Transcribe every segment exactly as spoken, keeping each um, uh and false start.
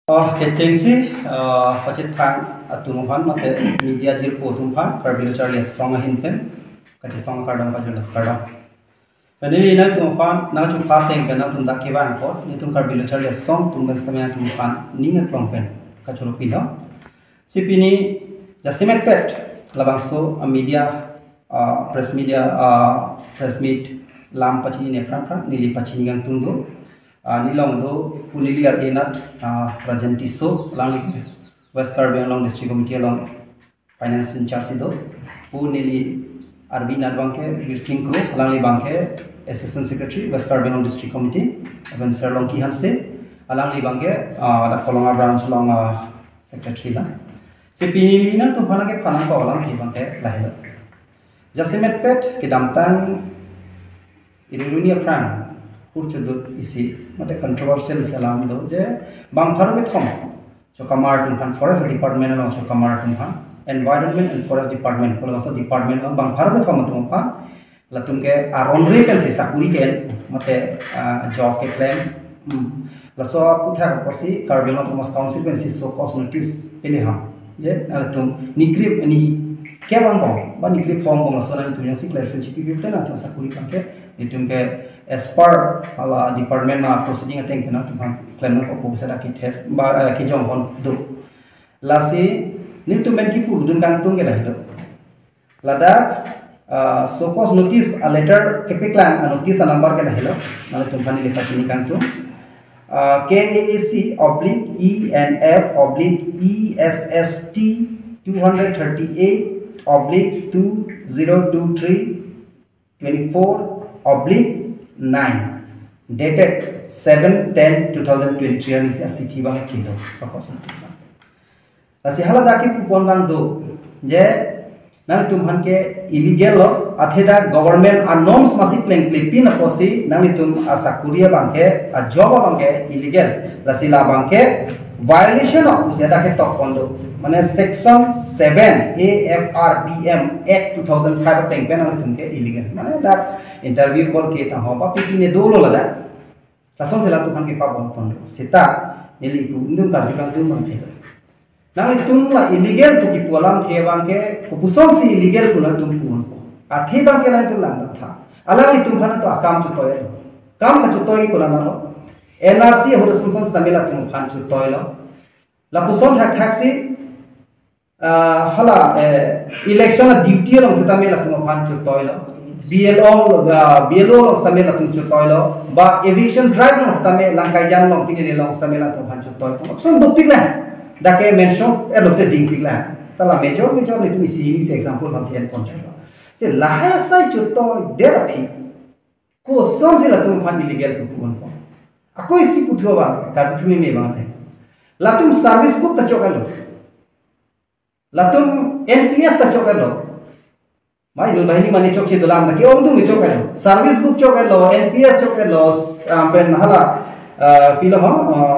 Oh, kecengsi, pacit thang atumpan mate media jil po tumpan karbiluchar yes song hinpen kaci song kardam pajul kardam. Ini ina tumpan na chu fateng kana tunda keban ko ni tum karbiluchar yes song tumban samaya tumpan ninga plongpen kachuru pilo. Sipini jasimet pet labangso media press media press meet lam pacini ne pran pran nili pacini gang tundu. Nilong do punili ar enat rajenti so langlik West Karbi along district committee along finance in charge do punili arbina bangke bir singkro langli bangke assistant secretary West Karbi along district committee even sir long ki hanse alangli bangke ada kolonga branch long secretary la se pinili na to phana ke phana ko alang ki bangke lahilo jasimet pet ke damtan irunia pran Kurcudut isi, mate controversial salam do je bang faru ke thom, so kamar tumhan forest department along so kamar tumhan environment and forest department kalau so department along bang faru ke thom tumhan, latum ke aronre kan se sakuri ke mate job ke claim, laso puthar porsi Karbi Thomas consequences so cause notice ini ham, je latum nikrip ni kebang bang, ba nikrip form bang so lalu tu yang si clarification cipi biar tu sakuri kan ke itu ke as per ala department ma proceeding ateng kena tuhan claim ko ko sada kither ba ki jong hon du lasi nim tu men ki pu dun kan tung gela hilo lada so cause notice a letter kepiklan a notice a number gela hilo nale tuhan ni lepa chini kan tu K A A C oblique E N F oblique E S S T two thirty-eight oblique two zero two three twenty-four oblique nine dated seven ten two thousand twenty-three ani sia sithi bang kilo suppose lasi hala daki pupon bang do je nang tumhan ke illegal lo atheda government a norms masi pleng plipin aposi nang tum asakuria bang ke a job bang ke illegal lasi la bang ke violation of useda ke top kondo mane section seven A F R B M Act two thousand five teng pen nang tum ke illegal mane da interview call ke ta ho pa piki ne dolo lada langsung sela tuhan ke pa bon pon sita nili tu ndum kar jukan tu man the nang itum la illegal tu ki polam the bang ke kupuson si illegal ku na tum pun a the bang ke na tu lang tha alang itum bhan to akam chu toy kam ka chu toy ku na no N R C ho responsible tamela tum khan chu toy lo la puson hak hak si hala election duty long sita mela tum khan chu toy lo B L O B L O long stame la tum chutoy lo ba eviction drive long stame langkai jan long pini long stame la tum han chutoy ko so do pigla dake mention elote ding pigla tala major major ni tumi si ini example man sian poncho se lahaya sai chutoy de la phi ko son se la tum han illegal ko kon ko ako isi putho ba ka tumi me ba the la tum service book ta chokalo la tum N P S ta chokalo Mai dul bahini mani chok che dolam na ke om dung chok alo service book chok alo N P S chok alo ben hala pilo ho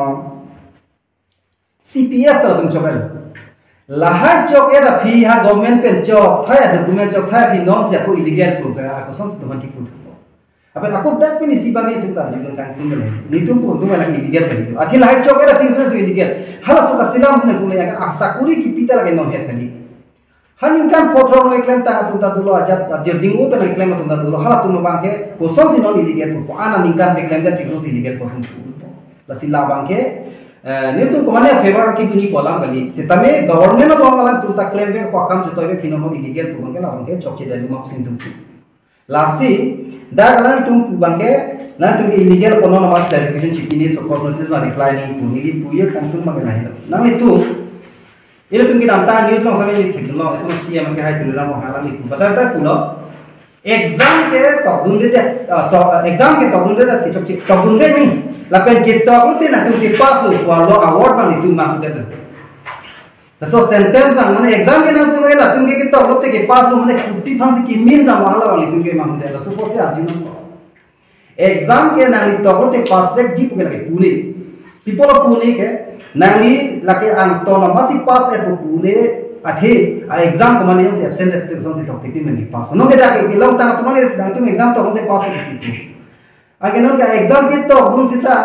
C P F ta dum chok alo laha chok era phi ha government pen chok thaya document chok thaya phi non se ko illegal ko ka ko sons to mati put ko apen ako dak pin si bangai tu ka judun kan tum le ni tum pun tum la illegal kali akhil laha chok era phi so to illegal hala so ka silam din ko le ya sakuri ki pita lage non het kali Hanin kan potro ngai claim ta tu ta dulu aja jer dingu pe ngai claim tu ta dulu hala tu bangke ko son si non illegal ko ana ningkan be claim ta tikro si illegal ko tu la sila bangke ni tu ko mane favor ki duni polam kali setame government no mala tu ta claim be ko kam chuto be kino mo illegal ko bangke la bangke chok che dali mo sin tu lasi da kala tu bangke na tu illegal ko no ma clarification chipini so cause notice ma reply ni pu ni pu ye kan tu ma ngai na nang itu Ini tunggu dalam news long sampai ni thik long itu C M ke hai tu lang halang ni bata bata puno exam ke tok dun de tok exam ke tok dun de ki chok tok dun de ni lapen ke tok lu te na tu ke pass lu wa lo award pa ni tu ma ku de the so sentence na mane exam ke na tu la tu ke tok lu te ke pass lu mane kutti phansi ki min na wala wali tu ke ma ku de la so pose arjun exam ke na ni tok lu te pass back ji pu ke pune people of Pune ke nangli lake antona masih pass et Pune athe a exam ko mane se absent et son se tok tipi mani pass no ke da ke long ta to mane dang tum exam to honte pass ko si age non ka exam ke to gun sita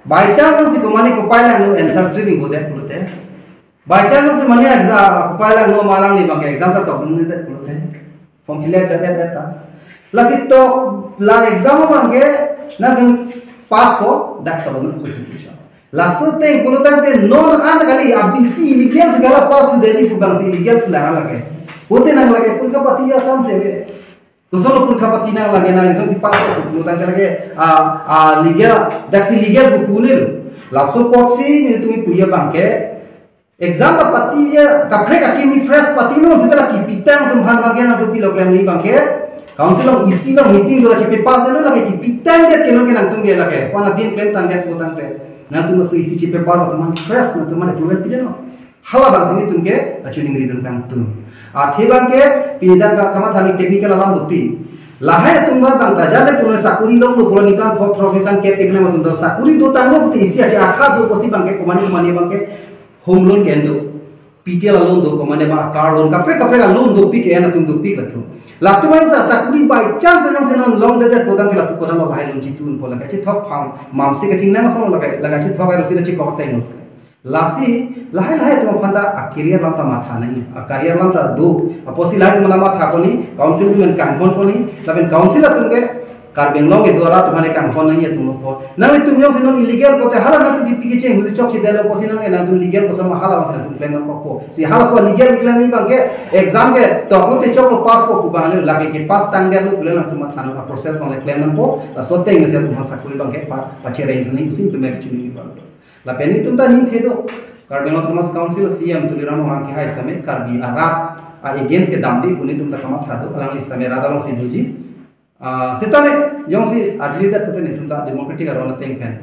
by chance si kumani ko pala no answer streaming bode pulute by chance si mani exam ko pala no malang ni bang exam ta to bunne de pulute form fill up karte ta la si to la exam bange na pass ko dak to bunne kusin pisha la sute pulute te non an kali abisi illegal gala pass de ni bang si illegal la lage hote na lage pun ka patiya kam se Kusolo pun kapati na lagi na lisang si pastor tu tanggal lagi ah ah legal daksi legal buku ni tu langsung poksi ni tu mi punya bangke exam ta pati ya kapre kaki mi fresh pati no setelah kipitang tu han bagian tu pilok lem ni bangke council of isi lo meeting tu cepat pas tu lagi kipitang dia kena kena tu dia lagi wana din claim tanggal tu tanggal nanti masuk isi cepat pas tu man fresh tu man tu pilih no hala bang sini tu ke acuning ribbon kang tu आथे बांके पिनिदान का कमा थानी टेक्निकल अलाम दुपी लाहे तुंबा बांग ताजाले पुने साकुरी लोग लो पुला निकान थोक थोक निकान के टेक्ने मतुन दो साकुरी दो तांगो पुते इसी आचे आखा दो कोसी बांके कोमानी कोमानी बांके होम लोन के अंदो पीटीएल लोन दो कोमाने बा कार लोन कपरे कपरे का लोन दो पी के ना तुम दो पी कथु लातु माइन सा साकुरी बाय चांस बरंग से नन लोन दे दे पोदान के लातु कोना बाय लोन चितुन पोला के थोक फाम मामसे के चिंगना सम लगा लगा छि थोक रोसी छि कोहतै नो लासी लाहे लाहे तुम फंदा करियर लंता माथा नहीं करियर लंता दो अपोसी लाहे तुम लंता था कोनी काउंसिल में कांगफोन कोनी लेकिन काउंसिल तुमके कार बेंगलोर के द्वारा तुम्हारे कांगफोन नहीं है तुम को ना तुम यो से नो इलीगल कोते हाला ना तुम पीके चे मुझे चौक से देले पोसी ना ना तुम लीगल को सम हाला वसे तुम प्लान को को सी हाला सो लीगल निकला नहीं बंके एग्जाम के तो को ते चौक पास को बाले लागे के पास तांगे लो तुले ना तुम थानो का प्रोसेस में प्लान को सोते में से तुम साकुरी बंके पाछे रही नहीं कुछ तुम एक्चुअली बाल la peni tum ta nin thedo Carbino Thomas Council C M tulirano ha ki ha istame karbi arat a against ke damdi kuni tum ta kama thado alang istame radalong si duji setame yong si arjida putte ni tum ta democratic arona teng pen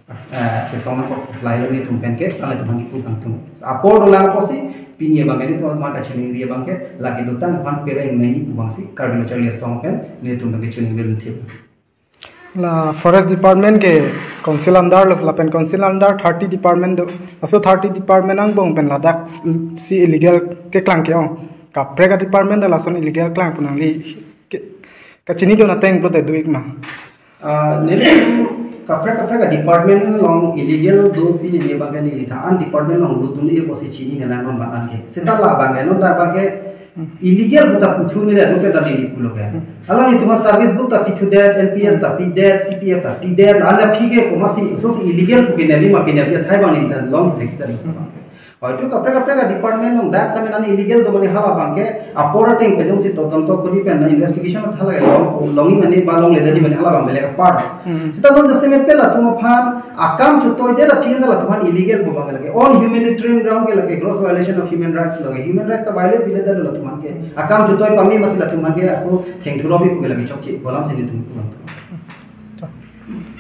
se sona ko lailo ni tum pen ke ale tum hangi kum tum apor lang posi pinie bangani to ma ka chuni ri bangke lagi dutan han pereng nei tu bangsi Carbino Charlie song pen ni tum ke chuni ri thib la forest department ke council under la pen council under thirty department aso thirty department ang bong pen ladak si illegal ke klang ke ong ka prega department la son illegal klang punang li ka chini do na teng pro de duik ma nele ka prega prega department long illegal do pi ni bangani li tha an department long do dun e posi chini ne na non ban ke seta la bangano da bangke illegal buta puthu ni le rupe da ni pulo ke ala ni tuma service book ta pithu de N P S ta P D C P F ta P D ala phige ko masi so illegal ku ke ne ma ke ne thai ba ni ta long thek ta ni hoyto kapre kapre ka department long dak same nani illegal do mani hala bangke apora teng pejong si totonto kuri pen na investigation thala ga longi mani ba long le di mani hala bang le ka part sita long jase met pela tumo phan akam chutoy de la phigen la tuman illegal bo bang lage on humanitarian ground ke lage gross violation of human rights lage human rights ta violate bile da la tuman ke akam chutoy pami masila tuman ke aku thengthuro bi ke lage chokchi bolam sini tum